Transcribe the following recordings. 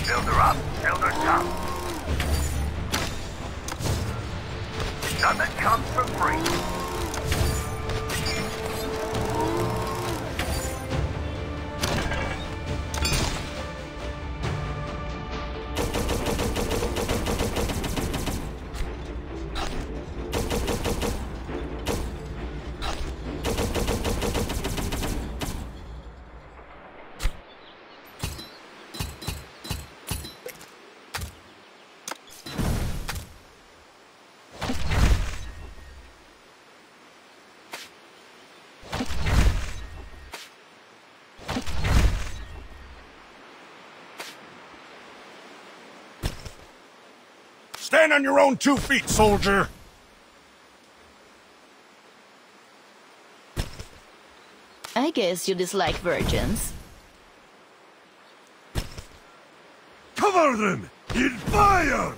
Build her up, build her tough. Nothing comes for free. Stand on your own 2 feet, soldier! I guess you dislike virgins. Cover them! In fire!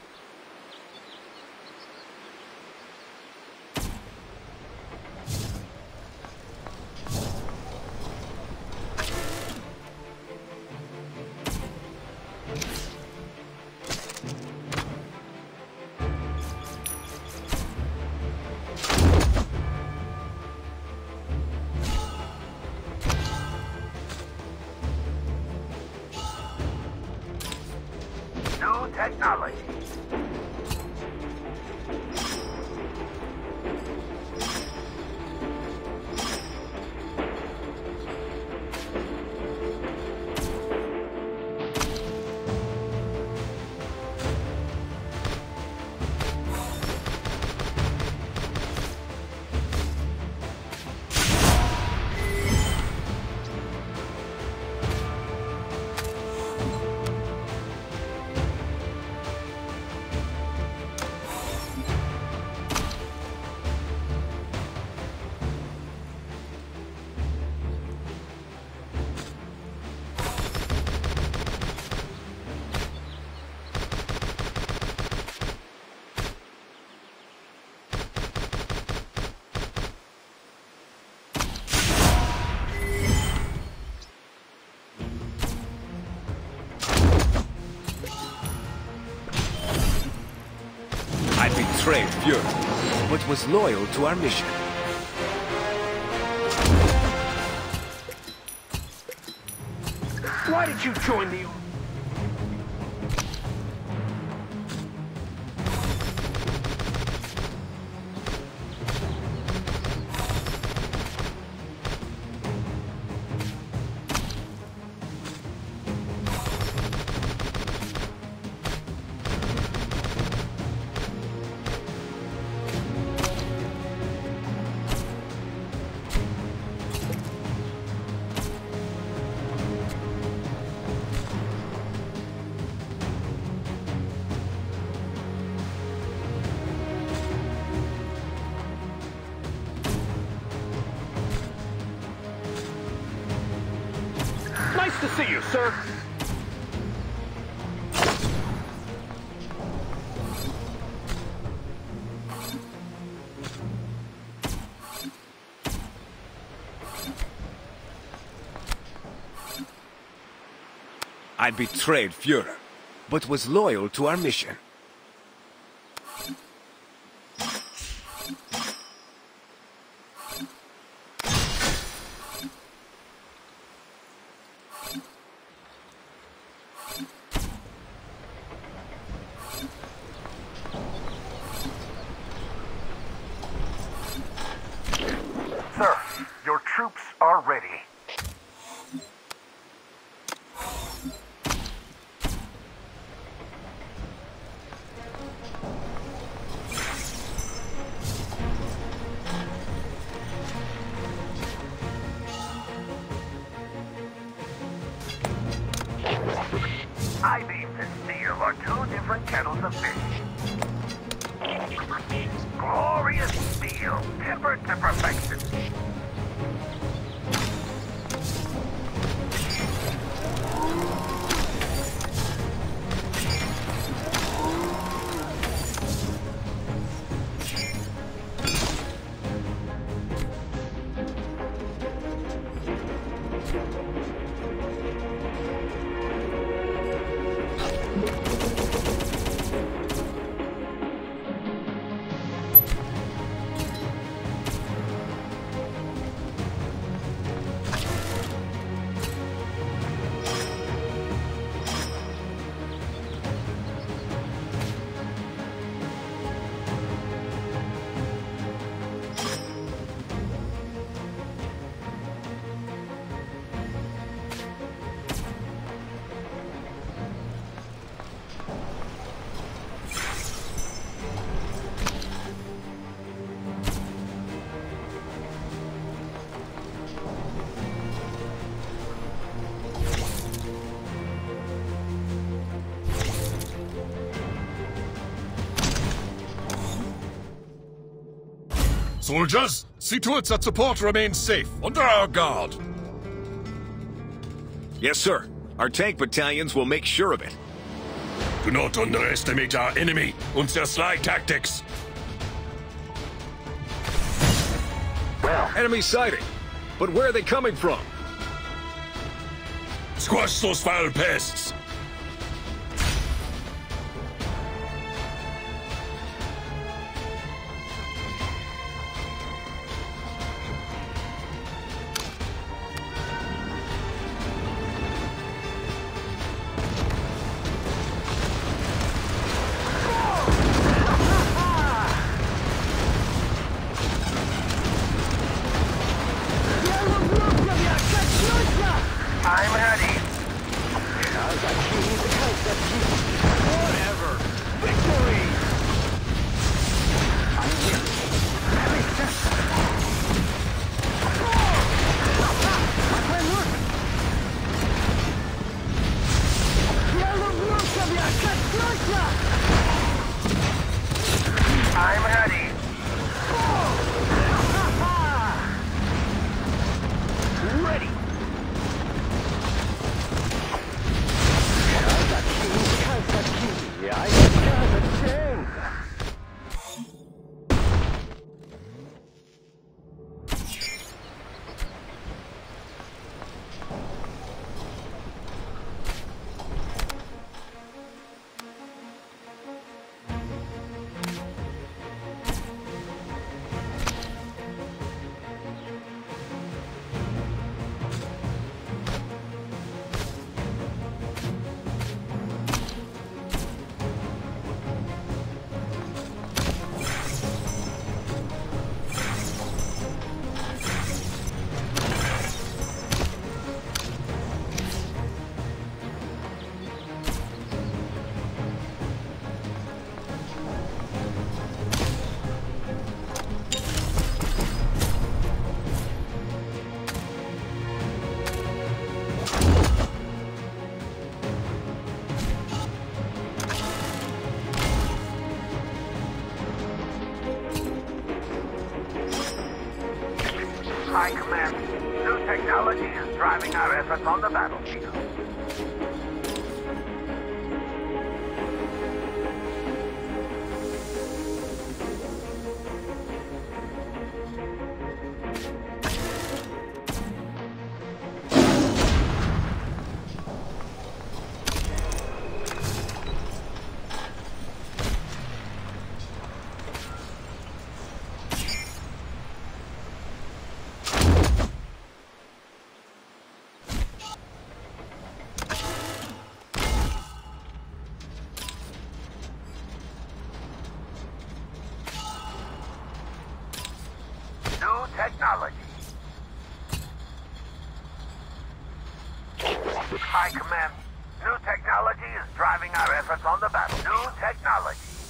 Technology. I betrayed Fury, but was loyal to our mission. Why did you join the... Nice to see you, sir. I betrayed Fuhrer, but was loyal to our mission. Sir, your troops are ready. I-beam and steel are two different kettles of fish. Glorious steel, tempered to perfection. Soldiers, see to it that support remains safe, under our guard. Yes, sir. Our tank battalions will make sure of it. Do not underestimate our enemy and their sly tactics. Enemy sighting. But where are they coming from? Squash those foul pests. I'm ready. Forever. Victory! I'm ready. Ready! High Command. New technology is driving our efforts on the battlefield. Technology. High Command. New technology is driving our efforts on the battle. New technology.